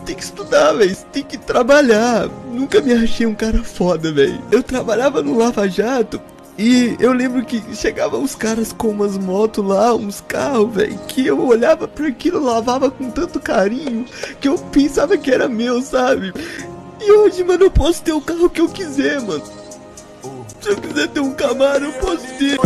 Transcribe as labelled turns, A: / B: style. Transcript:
A: tem que estudar, velho. Você tem que trabalhar. Nunca me achei um cara foda, velho. Eu trabalhava no Lava Jato. E eu lembro que chegavam os caras com umas motos lá, uns carros, velho, que eu olhava pra aquilo, lavava com tanto carinho, que eu pensava que era meu, sabe? E hoje, mano, eu posso ter o carro que eu quiser, mano. Se eu quiser ter um Camaro, eu posso ter.